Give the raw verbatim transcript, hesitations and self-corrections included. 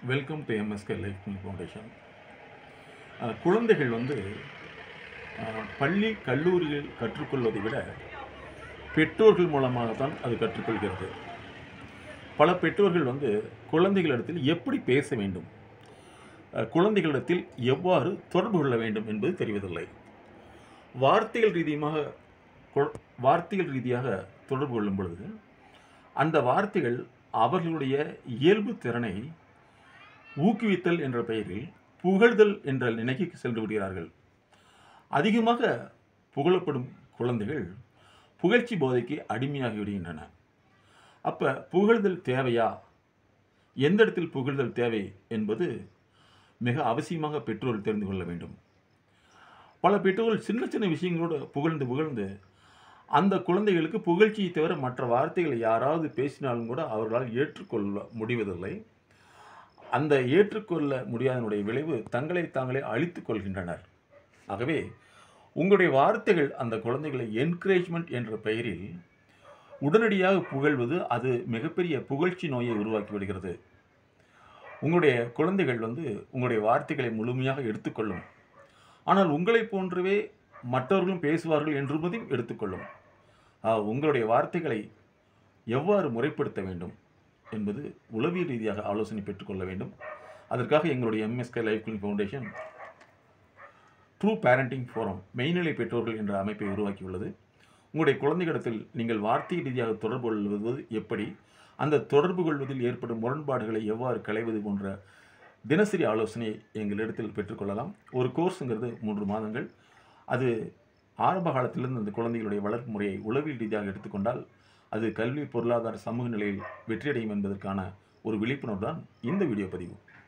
Welcome to MSK life foundation. குழந்தைகள் வந்து பள்ளி கல்லூரிகள் கற்றுக்கொள்வதை விட பெற்றோர்கள் மூலமாகத்தான் அது கற்றுக்கொள்கிறது. பல பெற்றோர்கள் வந்து குழந்தைகளிடத்தில் எப்படி பேச வேண்டும், குழந்தைகளிடத்தில் எவ்வாறு தொடர்பு கொள்ள வேண்டும் என்பது தெரிவதில்லை. வார்த்தைகள் ரீதியாக வார்த்தைகள் ரீதியாக தொடர்பு கொள்ளும் பொழுது அந்த வார்த்தைகள் அவர்களுடைய இயல்பு திறனை ஊக்குவித்தல் என்ற பெயரில் புகழ்தல் என்ற நிலைக்கு சென்று விடுகிறார்கள். அதிகமாக புகழப்படும் குழந்தைகள் புகழ்ச்சி போதைக்கு அடிமையாகி விடுகின்றன. அப்போ புகழ்தல் தேவையா, எந்த இடத்தில் புகழ்தல் தேவை என்பது மிக அவசியமாக பெற்றோர்கள் தெரிந்து கொள்ள வேண்டும். பல பெற்றோர்கள் சின்ன சின்ன விஷயங்களோடு புகழ்ந்து புகழ்ந்து அந்த குழந்தைகளுக்கு புகழ்ச்சியை தவிர மற்ற வார்த்தைகளை யாராவது பேசினாலும் கூட அவர்களால் ஏற்றுக்கொள்ள முடிவதில்லை. அந்த ஏற்றுக்கொள்ள முடியாதனுடைய விளைவு தங்களை தாங்களே அழித்துக் கொள்கின்றனர். ஆகவே உங்களுடைய வார்த்தைகள் அந்த குழந்தைகளை என்கரேஜ்மெண்ட் என்ற பெயரில் உடனடியாக புகழ்வது அது மிகப்பெரிய புகழ்ச்சி நோயை உருவாக்கி விடுகிறது. உங்களுடைய குழந்தைகள் வந்து உங்களுடைய வார்த்தைகளை முழுமையாக எடுத்துக்கொள்ளும். ஆனால் உங்களை போன்றவே மற்றவர்களும் பேசுவார்கள் என்பதையும் எடுத்துக்கொள்ளும். உங்களுடைய வார்த்தைகளை எவ்வாறு முறைப்படுத்த வேண்டும் என்பது உளவியல் ரீதியாக ஆலோசனை பெற்றுக்கொள்ள வேண்டும். அதற்காக எங்களுடைய MSK life foundation true parenting forum மெய்நிலை பெற்றோர்கள் என்ற அமைப்பை உருவாக்கியுள்ளது. உங்களுடைய குழந்தைகளிடத்தில் நீங்கள் வார்த்தை ரீதியாக தொடர்பு கொள்வது எப்படி, அந்த தொடர்பு கொள்வதில் ஏற்படும் முரண்பாடுகளை எவ்வாறு களைவது போன்ற தினசரி ஆலோசனை எங்களிடத்தில் பெற்றுக்கொள்ளலாம். ஒரு கோர்ஸுங்கிறது மூன்று மாதங்கள். அது ஆரம்ப காலத்திலிருந்து அந்த குழந்தைகளுடைய வளர்ப்பு முறையை உளவியல் ரீதியாக எடுத்துக்கொண்டால் அது கல்வி, பொருளாதார, சமூக நிலையில் வெற்றியடையும் என்பதற்கான ஒரு விழிப்புணர்வு தான் இந்த வீடியோ பதிவு.